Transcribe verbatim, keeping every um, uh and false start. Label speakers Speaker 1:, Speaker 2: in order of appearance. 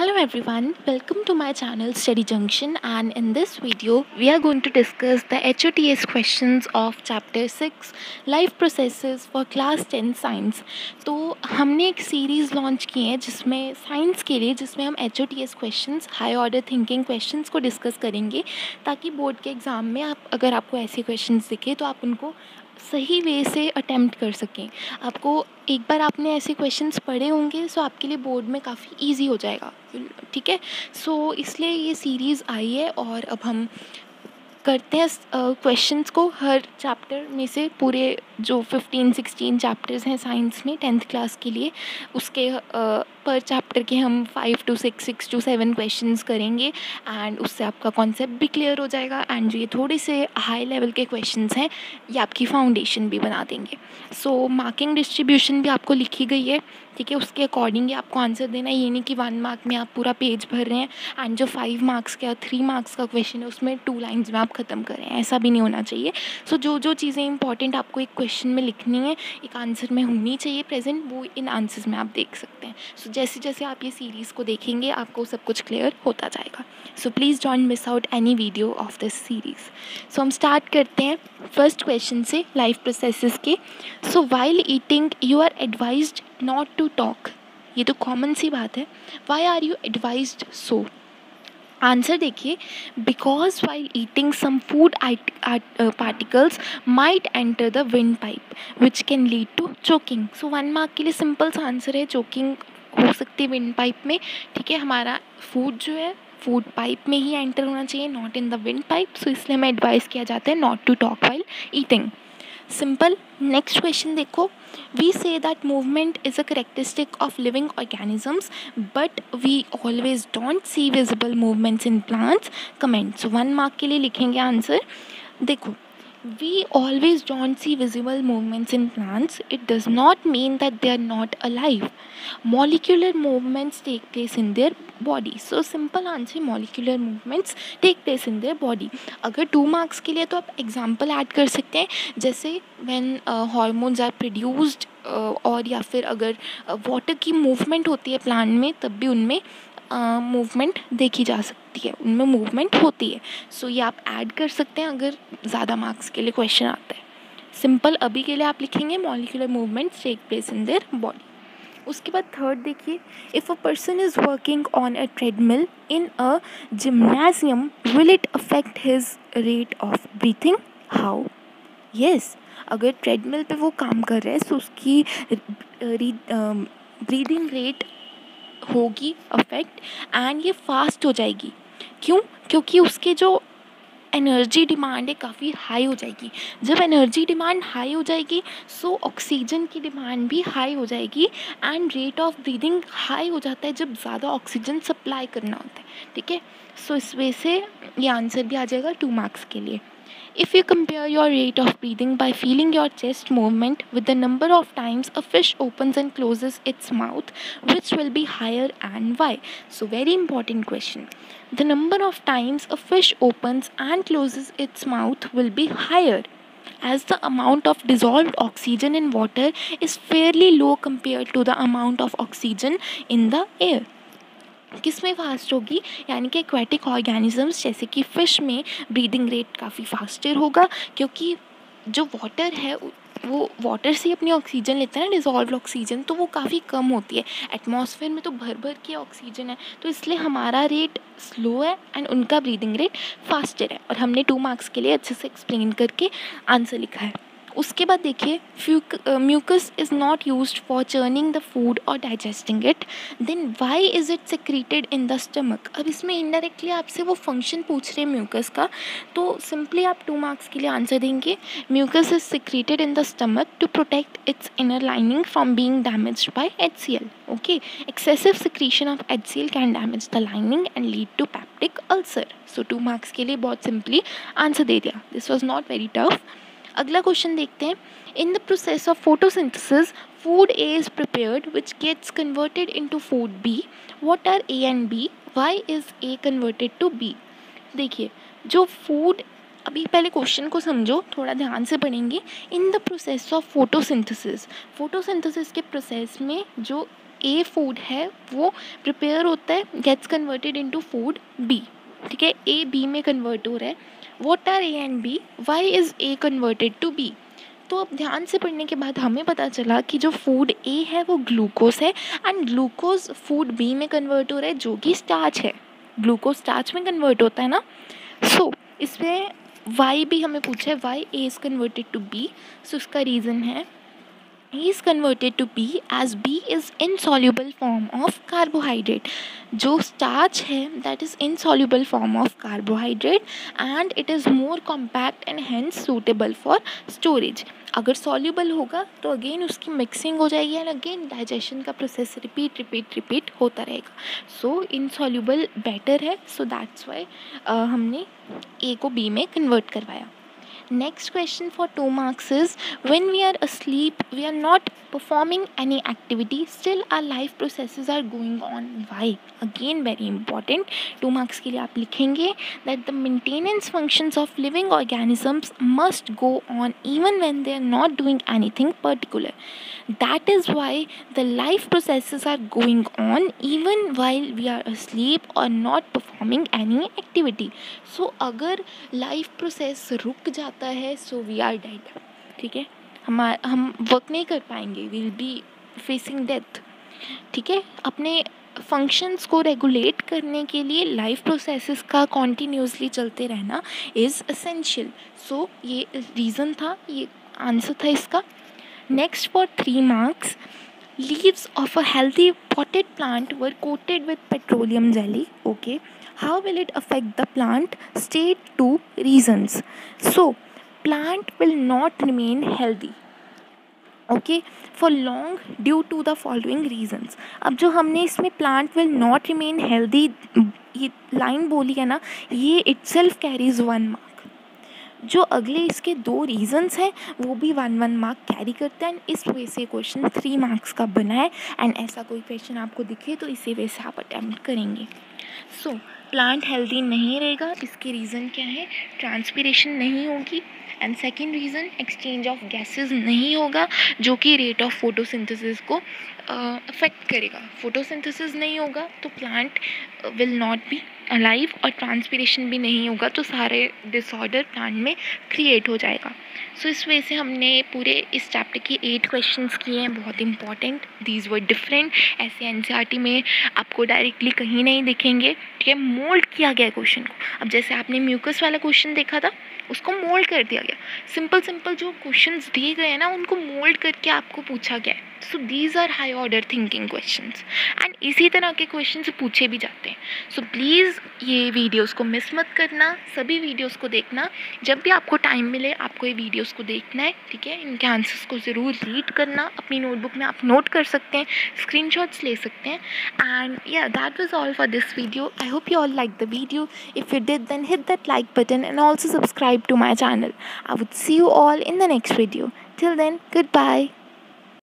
Speaker 1: Hello everyone, welcome to my channel Study Junction, and in this video we are going to discuss the H O T S questions of chapter six Life Processes for class ten Science। तो हमने एक series launch की है जिसमें science के लिए जिसमें हम H O T S questions high order thinking questions को डिस्कस करेंगे, ताकि बोर्ड के एग्ज़ाम में आप अगर आपको ऐसे क्वेश्चंस दिखे तो आप उनको सही वे से अटेम्प्ट कर सकें। आपको एक बार आपने ऐसे क्वेश्चंस पढ़े होंगे सो आपके लिए बोर्ड में काफ़ी इजी हो जाएगा, ठीक है। सो इसलिए ये सीरीज़ आई है और अब हम करते हैं क्वेश्चंस को हर चैप्टर में से। पूरे जो फिफ्टीन सिक्सटीन चैप्टर्स हैं साइंस में टेंथ क्लास के लिए, उसके पर चैप्टर के हम five two six six two seven questions करेंगे एंड उससे आपका कॉन्सेप्ट भी क्लियर हो जाएगा। एंड जो ये थोड़े से हाई लेवल के क्वेश्चंस हैं ये आपकी फाउंडेशन भी बना देंगे। सो मार्किंग डिस्ट्रीब्यूशन भी आपको लिखी गई है, ठीक है। उसके अकॉर्डिंग ही आपको आंसर देना है, ये नहीं कि वन मार्क में आप पूरा पेज भर रहे हैं एंड जो फाइव मार्क्स का थ्री मार्क्स का क्वेश्चन है उसमें टू लाइन्स में आप ख़त्म करें, ऐसा भी नहीं होना चाहिए। सो so, जो जो चीज़ें इंपॉर्टेंट आपको एक क्वेश्चन में लिखनी है, एक आंसर में होनी चाहिए प्रेजेंट, वो इन आंसर्स में आप देख सकते हैं। सो so, जैसे जैसे आप ये सीरीज़ को देखेंगे आपको सब कुछ क्लियर होता जाएगा। So please don't miss out any video of this series. So हम स्टार्ट करते हैं फर्स्ट क्वेश्चन से, लाइफ प्रोसेसेस के। So while eating you are advised not to talk. ये तो कॉमन सी बात है। Why are you advised so? Answer देखिए, because while eating some food particles might enter the windpipe which can lead to choking. So one mark के लिए simple सा answer है, चोकिंग हो सकती है विंड पाइप में, ठीक है। हमारा फूड जो है फूड पाइप में ही एंटर होना चाहिए, not in the windpipe. So इसलिए हमें एडवाइस किया जाता है not to talk while eating. Simple. Next question देखो, we say that movement is a characteristic of living organisms but we always don't see visible movements in plants. Comment. So one mark के लिए लिखेंगे answer. देखो, we always don't see visible movements in plants. It does not mean that they are not alive. Molecular movements take place in their body. So simple answer, molecular movements take place in their body. अगर two marks के लिए तो आप example add कर सकते हैं, जैसे when hormones are produced और या फिर अगर वाटर की मूवमेंट होती है प्लांट में तब भी उनमें मूवमेंट uh, देखी जा सकती है, उनमें मूवमेंट होती है। सो so, ये आप ऐड कर सकते हैं अगर ज़्यादा मार्क्स के लिए क्वेश्चन आता है। सिंपल अभी के लिए आप लिखेंगे molecular movements take place in their body. उसके बाद थर्ड देखिए, if a person is working on a treadmill in a gymnasium will it affect his rate of breathing? How? Yes, अगर ट्रेडमिल पे वो काम कर रहे हैं तो उसकी ब्रीदिंग रेट होगी अफेक्ट एंड ये फास्ट हो जाएगी। क्यों? क्योंकि उसके जो एनर्जी डिमांड है काफ़ी हाई हो जाएगी। जब एनर्जी डिमांड हाई हो जाएगी सो ऑक्सीजन की डिमांड भी हाई हो जाएगी and rate of breathing high हो जाता है जब ज़्यादा ऑक्सीजन सप्लाई करना होता है, ठीक है। सो इस वजह से ये आंसर भी आ जाएगा टू मार्क्स के लिए। If you compare your rate of breathing by feeling your chest movement with the number of times a fish opens and closes its mouth, which will be higher and why? So very important question. The number of times a fish opens and closes its mouth will be higher, as the amount of dissolved oxygen in water is fairly low compared to the amount of oxygen in the air. किस में fast होगी? यानी कि aquatic organisms जैसे कि fish में breathing rate काफ़ी faster होगा, क्योंकि जो वाटर है वो वाटर से अपनी ऑक्सीजन लेता है ना, डिज़ोल्व ऑक्सीजन, तो वो काफ़ी कम होती है। एटमॉस्फेयर में तो भर भर के ऑक्सीजन है, तो इसलिए हमारा रेट स्लो है एंड उनका ब्रीदिंग रेट फास्टर है। और हमने टू मार्क्स के लिए अच्छे से एक्सप्लेन करके आंसर लिखा है। उसके बाद देखिए, mucus is not used for churning the food और digesting it, then why is it secreted in the stomach? अब इसमें इनडायरेक्टली आपसे वो फंक्शन पूछ रहे हैं म्यूकस का, तो सिंपली आप टू मार्क्स के लिए आंसर देंगे, mucus is secreted in the stomach to protect its inner lining from being damaged by H C L. Okay, excessive secretion of H C L can damage the lining and lead to peptic ulcer. So two marks के लिए बहुत simply answer दे दिया। This was not very tough. अगला question देखते हैं, in the process of photosynthesis food A is prepared which gets converted into food B, what are A and B? Why is A converted to B? देखिए, जो food, अभी पहले question को समझो, थोड़ा ध्यान से पढ़ेंगे। In the process of photosynthesis, photosynthesis के प्रोसेस में जो ए फूड है वो प्रिपेयर होता है, gets converted into food B, ठीक है, ए बी में कन्वर्ट हो रहा है. What are A and B, why is A converted to B. तो अब ध्यान से पढ़ने के बाद हमें पता चला कि जो फूड ए है वो ग्लूकोज है एंड ग्लूकोज फूड बी में कन्वर्ट हो रहा है जो कि स्टार्च है. ग्लूकोज स्टार्च में कन्वर्ट होता है ना. सो so, इसमें वाई भी हमें पूछा है, why A is converted to B. So उसका रीज़न है E is converted to B as B is insoluble form of carbohydrate. जो starch है that is insoluble form of carbohydrate and it is more compact and hence suitable for storage. अगर soluble होगा तो again उसकी mixing हो जाएगी and again digestion का process repeat repeat repeat होता रहेगा. So insoluble better है, so that's why uh, हमने A को B में convert करवाया. Next question for two marks is, when we are asleep we are not performing any activity, still our life processes are going on. Why? Again very important. two marks के लिए आप लिखेंगे that the maintenance functions of living organisms must go on even when they are not doing anything particular. That is why the life processes are going on even while we are asleep or not performing any activity. So अगर life process रुक जाता है so we are dead. ठीक है, हम हम work नहीं कर पाएंगे, विल बी फेसिंग डेथ. ठीक है, अपने फंक्शंस को रेगुलेट करने के लिए लाइफ प्रोसेसेस का कॉन्टीन्यूसली चलते रहना इज़ एसेंशियल. सो ये रीज़न था, ये आंसर था इसका. Next for three marks, leaves of a healthy potted plant were coated with petroleum jelly. Okay, how will it affect the plant? State two reasons. So plant will not remain healthy, okay, for long due to the following reasons. अब जो हमने इसमें plant will not remain healthy ये line बोली है ना, ये itself carries one mark. जो अगले इसके दो रीजन्स हैं वो भी वन वन मार्क कैरी करते हैं. इस वे से क्वेश्चन थ्री मार्क्स का बना है एंड ऐसा कोई क्वेश्चन आपको दिखे तो इसी वे से आप अटैम्प्ट करेंगे. सो प्लांट हेल्दी नहीं रहेगा, इसके रीज़न क्या है? ट्रांसपिरेशन नहीं होगी and second reason exchange of gases नहीं होगा जो कि रेट ऑफ फोटोसिंथेसिस को अफेक्ट करेगा. फोटोसिंथेसिस नहीं होगा तो plant will not be alive और ट्रांसपिरेशन भी नहीं होगा तो सारे डिसऑर्डर प्लांट में क्रिएट हो जाएगा. सो so, इस वजह से हमने पूरे इस चैप्टर की एट क्वेश्चंस किए हैं, बहुत इंपॉर्टेंट. दीज वर डिफरेंट, ऐसे एनसीईआरटी में आपको डायरेक्टली कहीं नहीं दिखेंगे. ठीक है, मोल्ड किया गया क्वेश्चन को. अब जैसे आपने म्यूकस वाला क्वेश्चन देखा था उसको मोल्ड कर दिया गया. सिंपल सिंपल जो क्वेश्चंस दिए गए हैं ना उनको मोल्ड करके आपको पूछा गया है. So these are high order thinking questions and इसी तरह के क्वेश्चंस पूछे भी जाते हैं. सो प्लीज़ ये वीडियोस को मिस मत करना, सभी वीडियोस को देखना. जब भी आपको टाइम मिले आपको ये वीडियोस को देखना है. ठीक है, इनके आंसर्स को ज़रूर रीड करना. अपनी नोटबुक में आप नोट कर सकते हैं, स्क्रीनशॉट्स ले सकते हैं. And yeah that was all for this video. I hope you all like the video. If you did then hit that like button and also subscribe to my channel. I would see you all in the next video. Till then, goodbye.